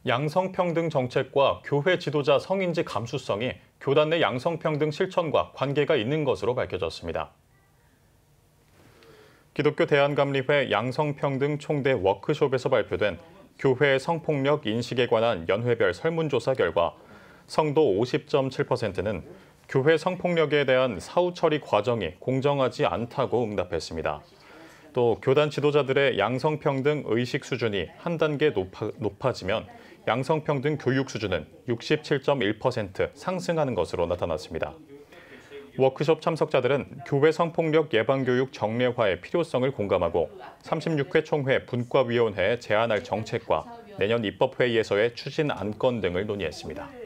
양성평등 정책과 교회 지도자 성인지 감수성이 교단 내 양성평등 실천과 관계가 있는 것으로 밝혀졌습니다. 기독교 대한감리회 양성평등 총대 워크숍에서 발표된 교회 성폭력 인식에 관한 연회별 설문조사 결과 성도 50.7%는 교회 성폭력에 대한 사후 처리 과정이 공정하지 않다고 응답했습니다. 또 교단 지도자들의 양성평등 의식 수준이 한 단계 높아지면 양성평등 교육 수준은 67.1% 상승하는 것으로 나타났습니다. 워크숍 참석자들은 교회 성폭력 예방교육 정례화의 필요성을 공감하고 36회 총회 분과위원회에 제안할 정책과 내년 입법회의에서의 추진 안건 등을 논의했습니다.